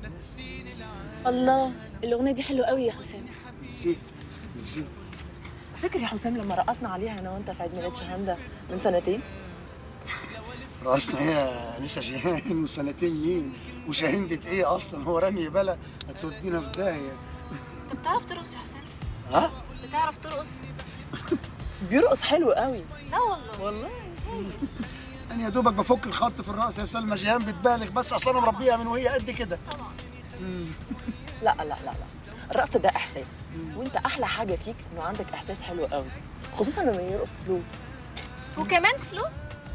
الله، الاغنيه دي حلوه قوي يا حسام. ميرسي ميرسي. فاكر يا حسام لما رقصنا عليها انا وانت في عيد ميلاد شهندة من سنتين؟ رقصنا ايه يا انسه جيهان؟ وسنتين مين؟ وشاهندة ايه اصلا؟ هو رمي بلا هتودينا في داهيه. انت بتعرف ترقص يا حسام؟ ها؟ بتعرف ترقص؟ بيرقص حلو قوي. لا والله. والله انا يا دوبك بفك الخط في الرقص يا سلمى. جيهان بتبالغ، بس اصل انا مربيها من وهي قد كده. طبعا. لا لا لا لا، الرقص ده احساس، وانت احلى حاجه فيك انه عندك احساس حلو قوي، خصوصا لما يرقص سلو. وكمان سلو؟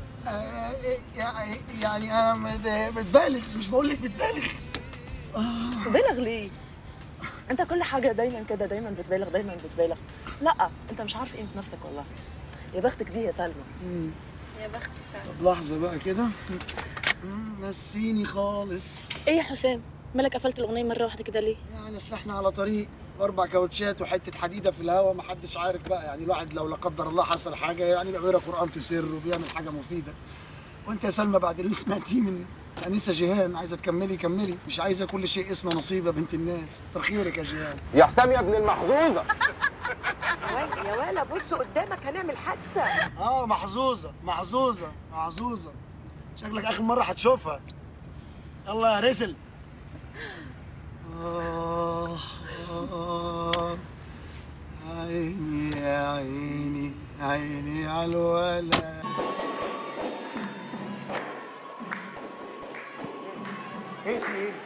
يعني انا بتبالغ، مش بقول لك بتبالغ. تبالغ ليه؟ انت كل حاجه دايما كده، دايما بتبالغ دايما بتبالغ. لا انت مش عارف قيمه نفسك والله. يا بختك بيه يا سلمى. يا بختي فعلا. طب لحظه بقى كده. نسيني خالص. ايه يا حسام؟ مالك قفلت الاغنيه مره واحده كده ليه؟ يعني اصل احنا على طريق 4 كاوتشات وحته حديده في الهواء، محدش عارف بقى. يعني الواحد لو لا قدر الله حصل حاجه يعني بيقرا قران في سر وبيعمل حاجه مفيده. وانت يا سلمى بعد اللي سمعتيه من انسه جيهان عايزه تكملي كملي، مش عايزه كل شيء اسمه نصيبه بنت الناس. كتر خيرك يا جيهان. يا حسام يا ابن المحظوظه. يا ولا بص قدامك هنعمل حادثه. محظوظه محظوظه محظوظه. شكلك اخر مره هتشوفها. يلا يا رسل. عيني يا عيني عيني على الولا. ايه في ايه؟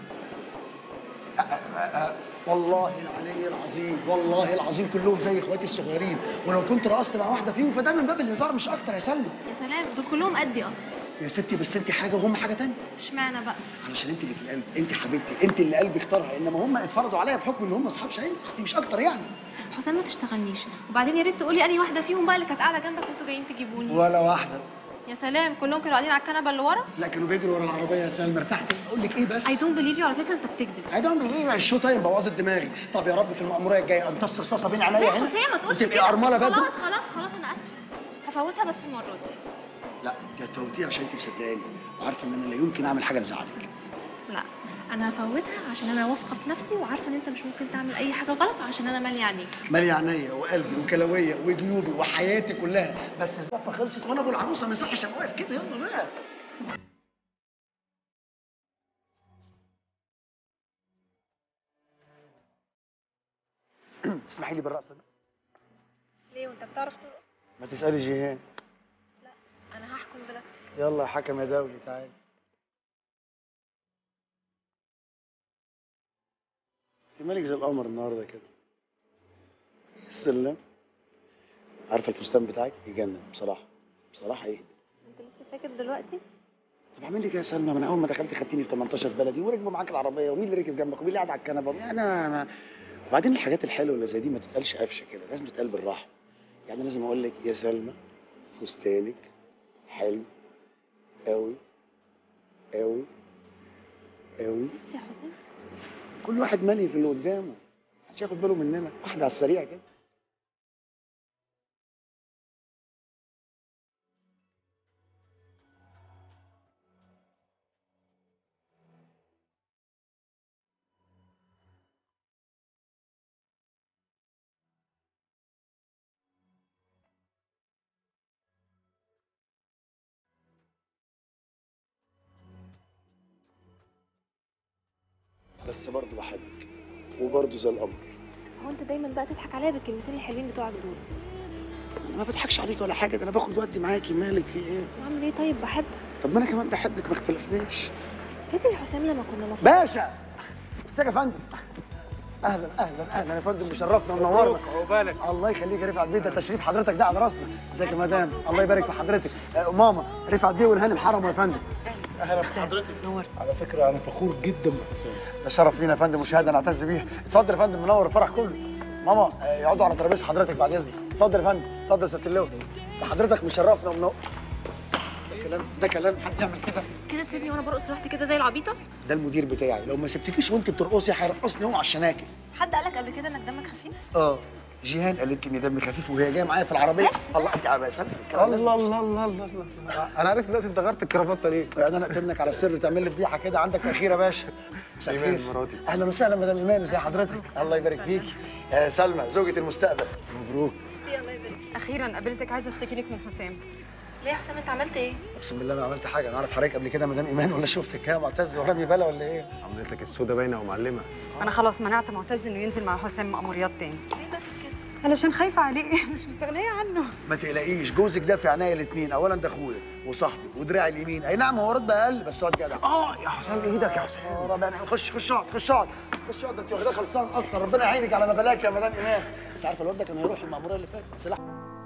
والله العلي العظيم، والله العظيم كلهم زي اخواتي الصغيرين، ولو كنت رقصت مع واحده فيهم فده من باب الهزار مش اكتر يا سلمى. يا سلام، دول كلهم قدي اصلا. يا ستي بس انت حاجه وهم حاجه تانية. اشمعنى بقى؟ علشان انت اللي في القلب، انت حبيبتي، انت اللي قلبي اختارها، انما هم اتفرضوا عليا بحكم ان هم اصحاب شقيق اختي مش اكتر يعني. حسام ما تشتغلنيش، وبعدين يا ريت تقولي انهي واحده فيهم بقى اللي كانت قاعده جنبك وانتوا جايين تجيبوني. ولا واحده. يا سلام، كلهم كانوا قاعدين على الكنبه اللي ورا؟ لا كانوا بيجروا ورا العربيه يا سلمى. ارتحت. اقول لك ايه بس؟ اي دونت بليف يو، على فكره انت بتكذب. اي دونت بليف. الشو تايم بوظت دماغي. طب يا رب في المأمورية الجايه امتص رصاصه بين عينيا لا هنا. حسام ما تقولش تبقي كده. ارمله بقى. خلاص خلاص خلاص، انا اسفه، هفوتها بس المره دي. لا دي هتفوتيها عشان انت مصدقاني وعارفه ان انا لا يمكن اعمل حاجه تزعلك. لا انا هفوتها عشان انا واثقه في نفسي وعارفه ان انت مش ممكن تعمل اي حاجه غلط، عشان انا ماليه عينيك. مالي عينيا وقلبي وكلاويه وجيوبي وحياتي كلها، بس الزفه خلصت وانا ابو العروسه ما يصحش ابقى واقف كده. يلا بقى. اسمحي لي بالرقصه ده. ليه وانت بتعرف ترقص؟ ما تسالي جيهان. لا انا هحكم بنفسي. يلا يا حكم يا دولي تعالي. انت مالك زي القمر النهارده كده. السلم. عارفه الفستان بتاعك يجنن بصراحه. بصراحه ايه؟ انت لسه فاكر دلوقتي؟ طب اعمل لك ايه يا سلمى؟ من اول ما دخلت خدتيني في 18 بلدي وركبوا معاك العربيه، ومين اللي ركب جنبك ومين اللي قاعد على الكنبه. انا وبعدين الحاجات الحلوه اللي زي دي ما تتقالش قفشه كده، لازم تتقال بالراحه. يعني لازم اقول لك يا سلمى فستانك حلو قوي قوي قوي. بس يا حسام كل واحد مالي في اللي قدامه، محدش ياخد باله مننا. واحده على السريع كده. بس برضه بحبك وبرضه زي القمر. هو انت دايما بقى تضحك عليا بالكلمتين الحلوين بتوعك دول؟ انا ما بضحكش عليك ولا حاجه، ده انا باخد ودي معاكي. مالك في ايه؟ اعمل ايه طيب؟ بحبك. طب ما انا كمان بحبك، ما اختلفناش. فاكر يا حسام لما كنا مفروض؟ باشا ازيك يا فندم؟ اهلا اهلا اهلا يا فندم، مشرفنا ومنورنا. عقبالك. الله يخليك يا رفعت بيه، ده تشريف حضرتك ده على راسنا. ازيك يا مدام؟ الله يبارك في حضرتك. ماما رفعت بيه والهانم حرمه يا فندم. اهلا بحضرتك. نورت. على فكره انا فخور جدا بحسام. ده شرف لينا يا فندم وشهاده نعتز بيها. اتفضل يا فندم، منور الفرح كله. ماما يقعدوا على ترابيزه حضرتك بعد اذنك. اتفضل يا فندم، اتفضل يا ست اللواء. ده حضرتك مشرفنا ومنور. ده كلام حد يعمل كده؟ كده تسيبني وانا برقص لوحدي كده زي العبيطه؟ ده المدير بتاعي، لو ما سبتكيش وانت بترقصي هيرقصني هو على الشناكل. حد قالك قبل كده انك دمك خفيف؟ اه جيهان قالت لي ان دمي خفيف وهي جايه معايا في العربيه. الله انت يا سلمى. الله الله الله الله الله. انا عرفت دلوقتي انت غيرت الكرافته ليه؟ يعني انا اتمنك على السر تعمل لي فضيحه كده عندك اخيره يا باشا. مساء إيمان الخير. مراتي. اهلا وسهلا مدام ايمان، ازي حضرتك؟ الله يبارك فيك. سلمى زوجة المستقبل. مبروك. اخيرا قابلتك، عايزه اشتكي لك من حسام. ليه يا حسام انت عملت ايه؟ اقسم بالله ما عملت حاجه، انا اعرف حضرتك قبل كده مدام ايمان ولا شفتك يا معتز ورامي بلا ولا ايه؟ عملت لك السودا باينه ومعلمه. انا خلاص منعت معتز انه ينزل مع حسام مأموريات تاني. ليه بس كده؟ علشان خايفه عليه مش مستغنيه عنه. ما تقلقيش، جوزك ده في عينيا الاثنين، اولا ده اخويا وصاحبي ودراعي اليمين، اي نعم هو راتبه اقل بس هو جدع. يا حسام ايدك يا حسام. ربنا خش اقعد خش اقعد خش اقعد، ده انت واخداه خلصان اصلا، ربنا يعينك على ما بلاك يا مدام ايمان. انت عارفه الواد ده كان هيروح المأمورية اللي فاتت سلاح.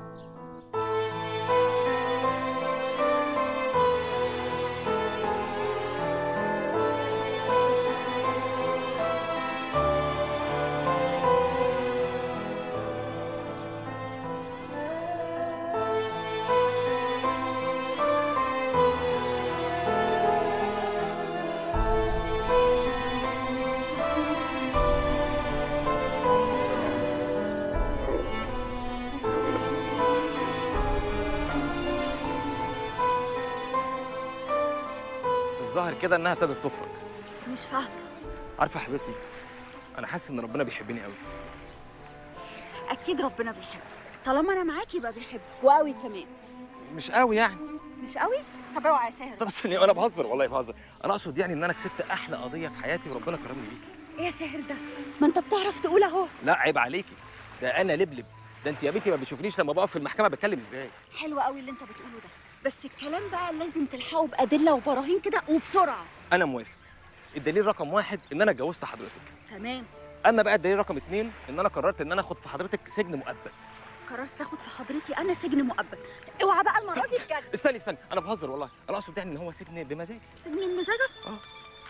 الظاهر كده انها ابتدت تفرج. مش فاهمه. عارفه يا حبيبتي، انا حاسس ان ربنا بيحبني قوي. اكيد ربنا بيحبك، طالما انا معاك يبقى بيحبك وقوي كمان. مش قوي يعني. مش قوي؟ طب اوعى يا ساهر. طب استني، انا بهزر والله بهزر. انا اقصد يعني ان انا كسبت احلى قضيه في حياتي وربنا كرمني بيكي. ايه يا ساهر ده؟ ما انت بتعرف تقول اهو. لا عيب عليكي، ده انا لبلب. ده انت يا بنتي ما بتشوفنيش لما بقف في المحكمه بتكلم ازاي. حلو قوي اللي انت بتقوله ده، بس الكلام بقى لازم تلحقه بادله وبراهين كده وبسرعه. انا موافق. الدليل رقم 1 ان انا اتجوزت حضرتك. تمام. اما بقى الدليل رقم 2 ان انا قررت ان انا اخد في حضرتك سجن مؤبد. قررت تاخد في حضرتي انا سجن مؤبد؟ اوعى بقى المره دي بجد. استني انا بهزر والله، انا اقصد يعني ان هو سجن بمزاجي. سجن بمزاجك؟ اه.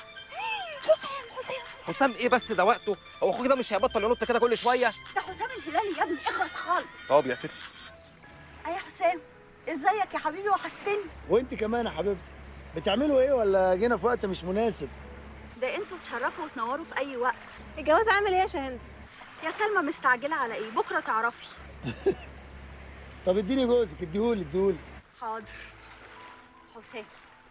حسام. حسام ايه بس، ده وقته. هو اخوك ده مش هيبطل ينط كده كل شويه؟ ده حسام الهلالي يا ابني، اخرس خالص. طب يا ستي. ايه يا حسام، ازيك يا حبيبي، وحشتني. وانت كمان يا حبيبتي، بتعملوا ايه ولا جينا في وقت مش مناسب؟ ده انتوا تشرفوا وتنوروا في اي وقت. الجواز عامل ايه يا شاهين؟ يا سلمى مستعجله على ايه؟ بكره تعرفي. طب اديني جوزك، اديهولي. حاضر. حسام.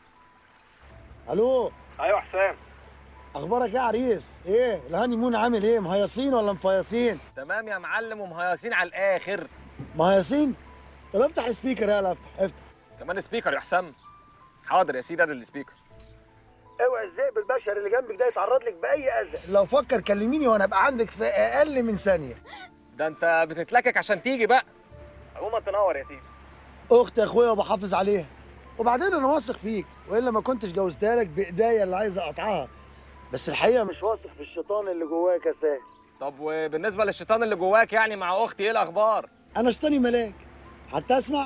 الو. ايوه حسام. اخبارك ايه يا عريس؟ ايه الهاني مون عامل ايه؟ مهيصين ولا مفيصين؟ تمام يا معلم، ومهيصين على الاخر. مهيصين؟ طب افتح السبيكر، يلا افتح. كمان سبيكر يا حسام؟ حاضر يا سيدي، ادي السبيكر. اوعى الذئب البشري اللي جنبك ده يتعرض لك باي اذى، لو فكر كلميني وانا ابقى عندك في اقل من ثانيه. ده انت بتتلكك عشان تيجي بقى. عموما تنور يا سيدي. اختي يا اخويا وبحافظ عليها، وبعدين انا واثق فيك، والا ما كنتش جوزتها لك بايديا اللي عايز اقطعها، بس الحقيقه مش واثق في الشيطان اللي جواك يا ساهر. طب وبالنسبه للشيطان اللي جواك يعني مع اختي، ايه الاخبار؟ انا شيطاني ملاك، حتى اسمع.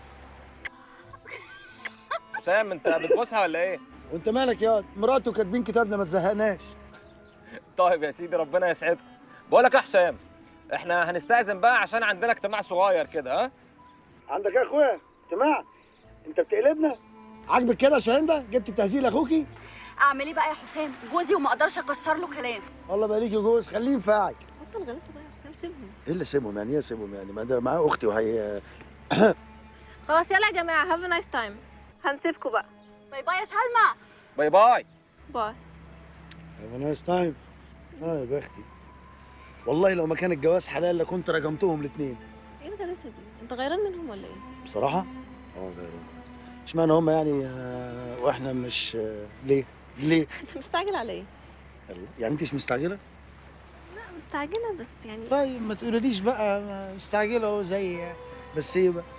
حسام انت بتبوسها ولا ايه؟ وانت مالك ياض؟ مراته كاتبين كتابنا ما تزهقناش. طيب يا سيدي ربنا يسعدكم. بقول لك يا حسام، احنا هنستأذن بقى عشان عندنا اجتماع صغير كده. ها؟ عندك ايه يا اخويا؟ اجتماع؟ انت بتقلبنا؟ عاجبك كده يا شاهين ده؟ جبت التهزيق لاخوكي؟ اعمل ايه بقى يا حسام؟ جوزي وما اقدرش اكسر له كلام. والله بقى ليكي جوز، خليه ينفعك. بطل غلاسه بقى يا حسام، سيبهم. ايه اللي سيبهم يعني؟ ايه سيبهم يعني؟ ما ده معاه اختي وهي. خلاص يلا يا جماعه، هاف ا نايس تايم. هنسيبكم بقى. باي باي يا سلمى. باي باي. باي. هاف نايس تايم. يا بختي، والله لو ما كان الجواز حلال لكنت رجمتهم الاثنين. ايه الغلاسه دي؟ انت غيران منهم ولا ايه؟ بصراحه؟ غيران. اشمعنى هم يعني واحنا مش ليه؟ انت مستعجل على ايه؟ يعني انت مش مستعجله؟ لا مستعجله بس يعني. طيب ما تقوليليش بقى مستعجله اهو زي، بس ايه بقى؟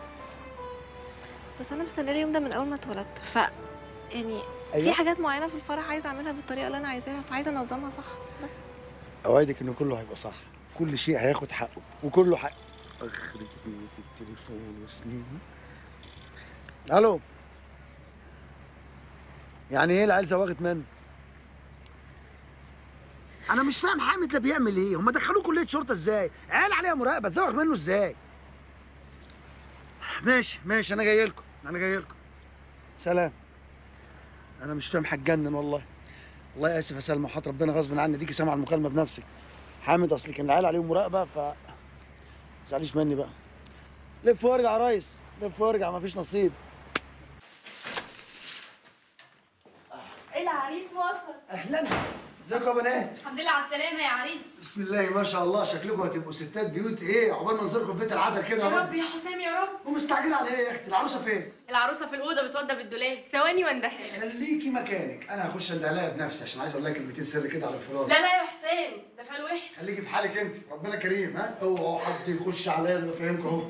بس انا مستنيه اليوم ده من اول ما اتولدت، يعني أيوة. في حاجات معينه في الفرح عايزه اعملها بالطريقه اللي انا عايزاها، فعايزه انظمها صح بس. اوعدك ان كله هيبقى صح، كل شيء هياخد حقه وكله حق. اخرج بيت التليفون وسنين. الو. يعني ايه العيال زوغت منه؟ انا مش فاهم حامد ده بيعمل ايه؟ هم دخلوه كليه شرطه ازاي؟ عيال عليها مراقبه، تزوغ منه ازاي؟ ماشي انا جاي لكم. سلام. انا مش فاهم، هتجنن والله. والله اسف يا سلمى، وحياة ربنا غصب عني، ديكي سامعه المكالمه بنفسك. حامد اصل كان العيال عليهم مراقبه تزعليش مني بقى. لف وارجع يا ريس، لف وارجع، مفيش نصيب. العريس وصل. اهلا، ازيكم يا بنات؟ الحمد لله على السلامه يا عريس. بسم الله ما شاء الله، شكلكم هتبقوا ستات بيوت ايه، عقبال ما نزوركم في بيت العدل كده يا رب يا حسام يا رب. ومستعجله على ايه يا اختي؟ العروسه فين؟ العروسه في الاوضه بتوضب بالدولاب. ثواني واندهلك. خليكي مكانك، انا هخش اندهلها بنفسي عشان عايز اقول لها كلمتين سر كده على الفلان. لا لا يا حسام، ده فال وحش. خليكي في حالك انت، ربنا كريم. ها اوعوا حد يخش عليا، انا بفهمكم اهو.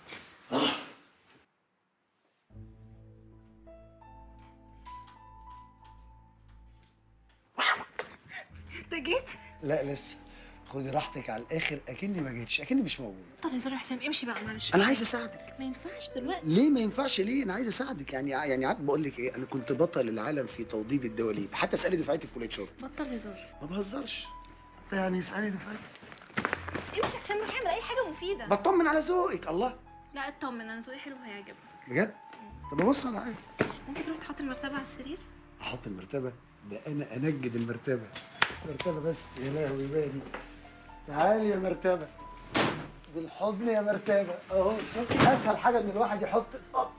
انت جيت؟ لا لسه، خدي راحتك على الاخر، اكني ما جيتش، اكني مش موجود. بطل هزار يا حسام، امشي بقى معلش. انا عايز اساعدك. ما ينفعش دلوقتي. ليه ما ينفعش؟ ليه؟ انا عايز اساعدك. يعني عارف بقول لك ايه، انا كنت بطل العالم في توضيب الدواليب، حتى اسالي دفعتي في كليه شرطه. بطل هزار. ما بهزرش. يعني اسالي دفعتي. امشي يا حسام، روح اعمل اي حاجه مفيده. بطمن على ذوقك. الله. لا اطمن، انا ذوقي حلو هيعجبك. بجد؟ طب ابص على حاجه. ممكن تروح تحط المرتبه على السرير؟ احط المرتبه؟ ده انا انجد المرتبه. مرتبه بس، يا لهوي بالي. تعالي يا مرتبه، بالحضن يا مرتبه. اهو شوفي، اسهل حاجه ان الواحد يحط.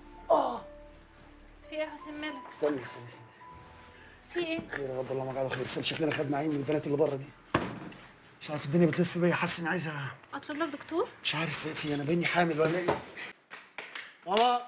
في ايه يا حسام مالك؟ استني. في ايه؟ خير يا رب، اللهم اجعله خير. استنى، شكلنا خدنا عين من البنات اللي بره دي. مش عارف الدنيا بتلف بيا، حاسس اني عايزه. اطلب لك دكتور؟ مش عارف في انا بيني حامل ولا ايه. ماما،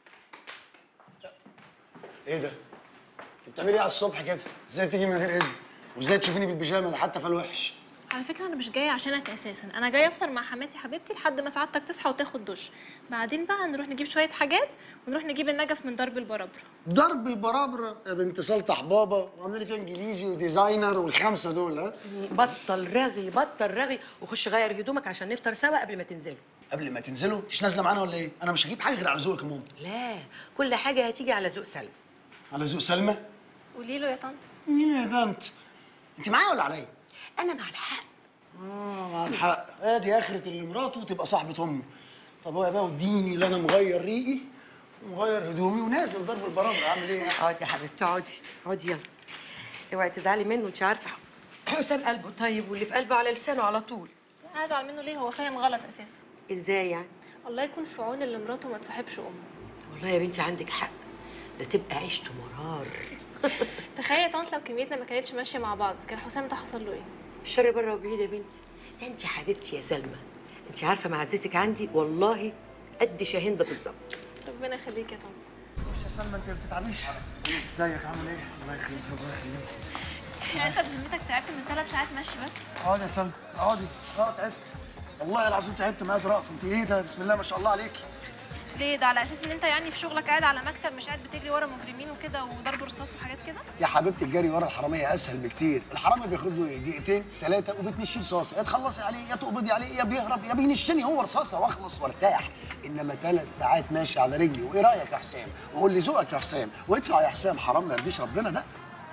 ايه ده؟ انت بتعملي ايه على الصبح كده؟ ازاي تيجي من غير اذن؟ وازاي تشوفيني بالبيجامه ده حتى فالوحش؟ على فكره انا مش جايه عشانك اساسا، انا جايه افطر مع حماتي حبيبتي لحد ما سعادتك تصحى وتاخد دش، بعدين بقى نروح نجيب شويه حاجات ونروح نجيب النجف من درب البرابره. ضرب البرابره يا بنت سلطح بابا، وعامله لي فيها انجليزي وديزاينر والخمسه دول. ها؟ بطل رغي بطل رغي، وخش غير هدومك عشان نفطر سوا قبل ما تنزلوا. قبل ما تنزلوا؟ مش نازله معانا ولا ايه؟ انا مش هجيب حاجه غير على ذوقك يا ماما. لا، كل حاجه هتيجي على ذوق سلمى. على ذوق سلمى؟ قولي له يا طنط. مين يا طنط؟ انت معايا ولا عليا؟ انا مع الحق. مع الحق. ادي اخرة اللي مراته تبقى صاحبة امه. طب هو بقى وديني اللي انا مغير ريقي ومغير هدومي ونازل ضرب البرابر، اعمل ايه؟ اقعدي يا حبيبتي، اقعدي يلا. اوعي تزعلي منه، انت عارفه حسام قلبه طيب واللي في قلبه على لسانه على طول. هزعل منه ليه؟ هو فاهم غلط اساسا. ازاي يعني؟ الله يكون في عون اللي مراته ما تصاحبش امه. والله يا بنتي عندك حق، ده تبقى عيشته مرار. تخيل يا طنط لو كميتنا ما كانتش ماشيه مع بعض، كان حسام ده حصل له ايه؟ الشر بره وبعيد يا بنتي. ده انت حبيبتي يا سلمى، انت عارفه معزتك عندي والله قد شاهين ده بالظبط. ربنا يخليك يا طنط. بص يا سلمى، انت ما بتتعبيش. ازيك، عامل ايه؟ الله يخليك، الله يخليك. يعني انت بذمتك تعبت من 3 ساعات مشي بس؟ اقعدي يا سلمى، اقعدي. تعبت والله العظيم، تعبت معاك رأف. انت ايه ده؟ بسم الله ما شاء الله عليكي. ليه؟ ده على اساس ان انت يعني في شغلك قاعد على مكتب، مش قاعد بتجري ورا مجرمين وكده وضرب رصاص وحاجات كده؟ يا حبيبتي الجري ورا الحراميه اسهل بكتير. الحرامي بياخد له ايه؟ دقيقتين 3 وبتمشيه رصاصه، يا تخلصي عليه يا تقبضي عليه يا بيهرب يا بينشني هو رصاصه واخلص وارتاح. انما 3 ساعات ماشي على رجلي. وايه رايك يا حسام؟ وقول لي ذوقك يا حسام، وادفع يا حسام، حرام ما يرضيش ربنا ده.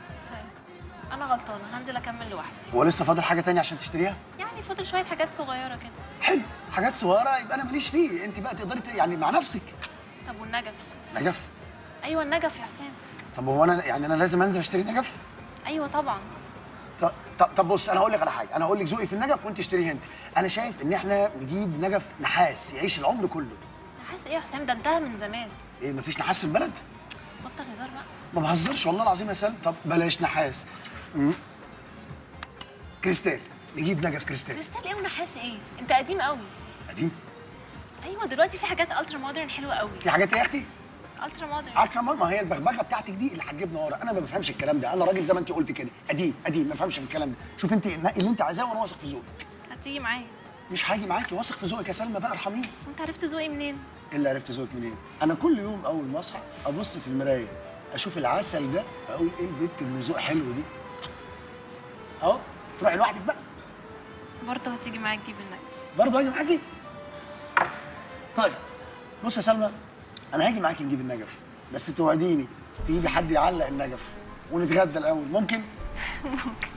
انا غلطانه، هنزل اكمل لوحدي. هو لسه فاضل حاجه تانية عشان تشتريها؟ يعني فاضل شويه حاجات صغيره كده. حلو، حاجات صغيره يبقى انا ماليش فيه، انت بقى تقدري يعني مع نفسك. طب والنجف؟ نجف؟ ايوه النجف يا حسام. طب هو انا يعني انا لازم انزل اشتري نجف؟ ايوه طبعا. طب بص، انا هقول لك على حاجه، انا هقول لك ذوقي في النجف وانت اشتريه انت. انا شايف ان احنا نجيب نجف نحاس يعيش العمر كله. نحاس ايه يا حسام؟ ده انتهى من زمان. ايه، مفيش نحاس في البلد؟ بطل هزار بقى. ما بهزرش والله العظيم يا سلمى. طب بلاش نحاس. كريستال، نجيب نجف كريستال. كريستال ايه ونحاس ايه؟ انت قديم قوي. قديم؟ ايوه دلوقتي في حاجات الترا مودرن حلوه قوي. في حاجات ايه يا اختي؟ الترا مودرن. عارفه ما هي البغبغه بتاعتك دي اللي هتجيبنا ورا. انا ما بفهمش الكلام ده، انا راجل زي ما انت قلت كده قديم ما بفهمش في الكلام ده. شوف انت نقي اللي انت عايزاه وانا واثق في ذوقك. هتيجي معايا؟ مش هاجي معاكي، واثق في ذوقك يا سلمى بقى، ارحميني. انت عرفت ذوقي منين؟ ايه اللي عرفت ذوقك منين؟ انا كل يوم اول ما اصحى ابص في المرايه اشوف العسل ده، اقول ايه البنت اللي ذوق حلو دي. اهو تروحي لوحدك بقى. برضه هتيجي معايا تجيب النجف؟ برضه هاجي معاكي؟ طيب بص يا سلمى، انا هاجي معاكي نجيب النجف، بس توعديني تجيبي حد يعلق النجف ونتغدى الاول، ممكن؟ ممكن.